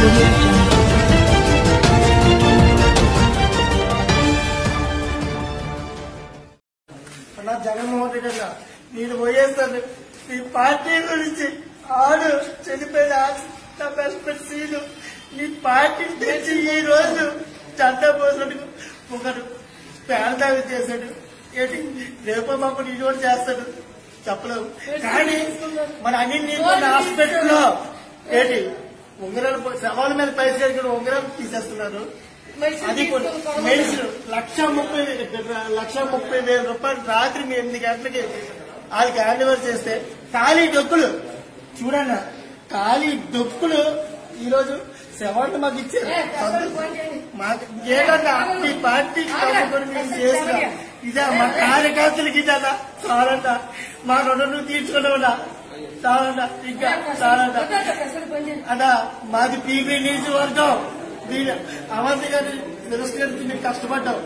Audio Jungle. అన్నా జగన్మోహన్ రెడ్డి అన్న నేను పోయేస్తాను నీ పార్టీ గురించి ఆడు చనిపోయిన నా బెస్ట్ ఫ్రెండ్ సీను నీ పార్టీని తెచ్చి ఈ రోజు చట్టం పోసినట్టు ఒకడు పేడదావి చేశాడు ఏంటి రేపో మాకు నేను కూడా చేస్తాడు చెప్పలేవు కానీ మన అన్ని హాస్పిటల్లో ఏంటి ఉంగరాలు శవాల మీద పైసలు కూడా ఉంగరాలు తీసేస్తున్నారు. అది కూడా మెడిసిన్ 1,30,000 రూపాయలు రాత్రి 8 గంటలకి వాళ్ళకి హ్యాండ్ ఓవర్ చేస్తే ఖాళీ డొక్కులు చూడన్న ఖాళీ డొక్కులు ఈరోజు శవాన్ని మాకు ఇచ్చారు. మాకు ఏదన్నా ఈ పార్టీకి మేము చేసిన ఇదే మా కార్యకర్తలకి ఇదన్నా చాలన్నా మా రుణం తీర్చుకున్నా చాలన్నా ఇంకా చాలన్నా అన్నా మాది పీపీ నియోజకవర్గం అవంతి గారి నిరస్కరించి మేము కష్టపడ్డాం.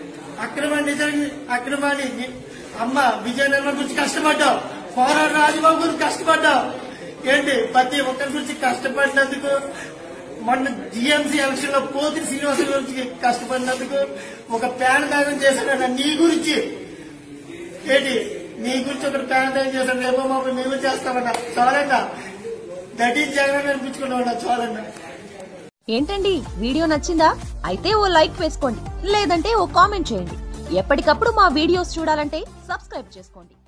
అక్రమాన్ని అమ్మ విజయనగరం గురించి కష్టపడ్డాం. పోరాడు రాజబాబు గురించి కష్టపడ్డాం. ఏంటి ప్రతి ఒక్కరి గురించి కష్టపడినందుకు మొన్న జిఎంసీ ఎలక్షన్ లో పోతి శ్రీనివాస గురించి కష్టపడినందుకు ఒక ప్యాన్ త్యాగం చేశాడన్న నీ గురించి ఏంటి నీ గురించి ఒక ప్యాన్ త్యాగం చేశాడు. రేపో మాకు మేము చేస్తామన్నా చాలన్నా దట్ ఈజ్ జగన్ అనిపించుకున్నామన్నా చాలన్నా. ఏంటండి వీడియో నచ్చిందా? అయితే ఓ లైక్ వేసుకోండి, లేదంటే ఓ కామెంట్ చేయండి. ఎప్పటికప్పుడు మా వీడియోస్ చూడాలంటే సబ్స్క్రైబ్ చేసుకోండి.